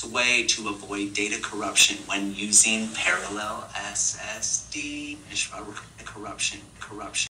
best way to avoid data corruption when using parallel SSD is corruption.